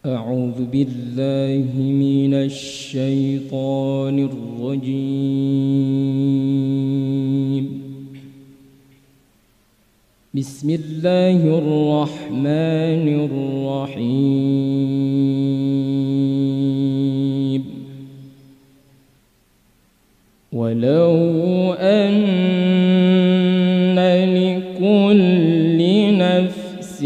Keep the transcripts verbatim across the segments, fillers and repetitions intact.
أعوذ بالله من الشيطان الرجيم. بسم الله الرحمن الرحيم. ولو أن لكل نفس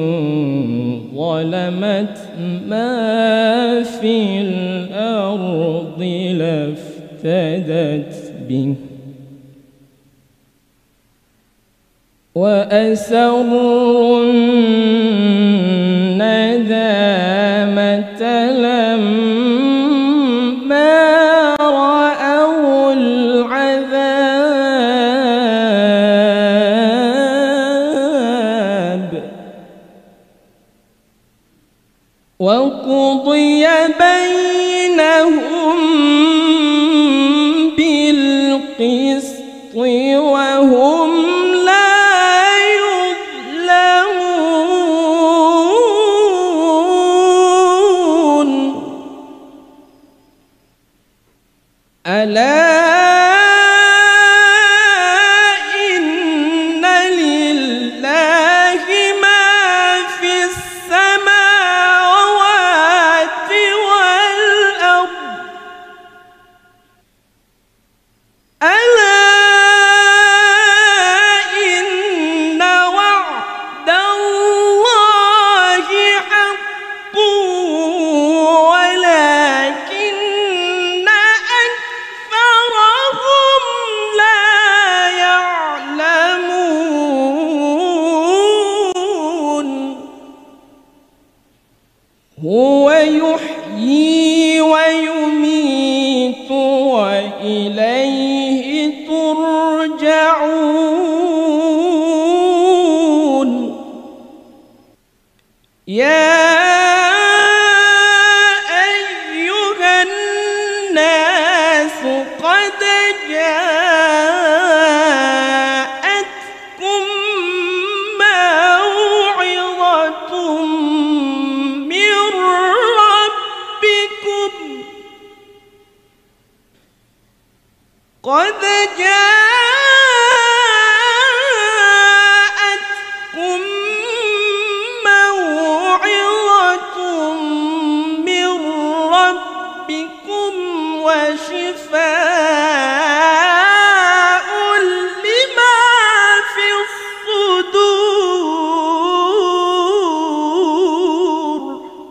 ظلمت ما في الأرض لافتدت به وأسروا الندامة لما رأوا العذاب وقضي بينهم بالقسط وهم لا يظلمون. ألا إن لله ما في السماوات والأرض ألا إن وعد الله حق ولكن أكثرهم لا يعلمون. هو يحيي ويميت وإليه ترجعون. يا أيها الناس قد جاءتكم موعظة من ربكم قد جاءتكم موعظة من ربكم وشفاء لما في الصدور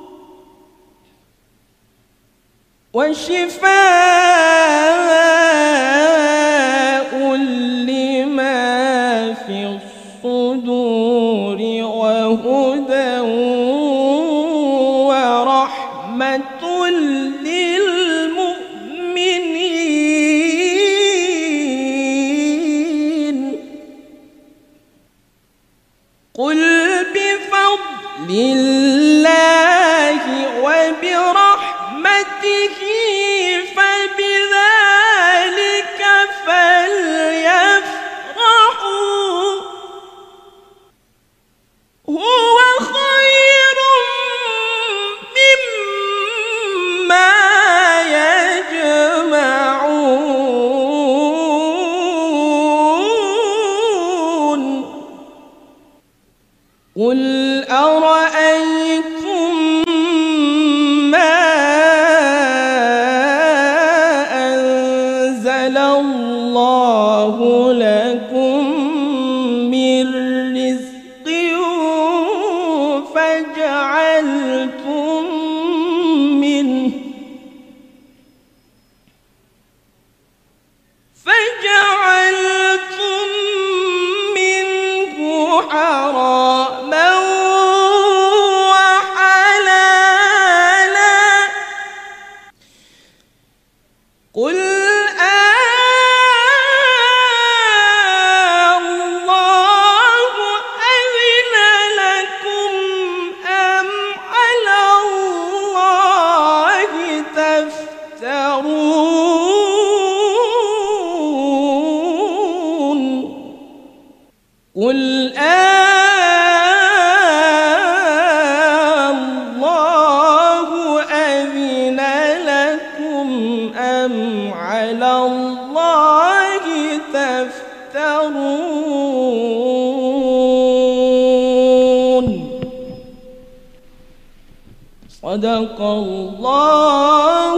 وشفاء لما في الصدور وهدى ورحمة للمؤمنين. قل بفضل الله وبرحمته فبذلك فليفرحوا هو خير مما يجمعون. قل أرأيتم ما أنزل الله لكم من رزق فجعلتم منه فجعلتم منه حراما وحلالا. قل الله أذن لكم أم على على الله تفترون. صدق الله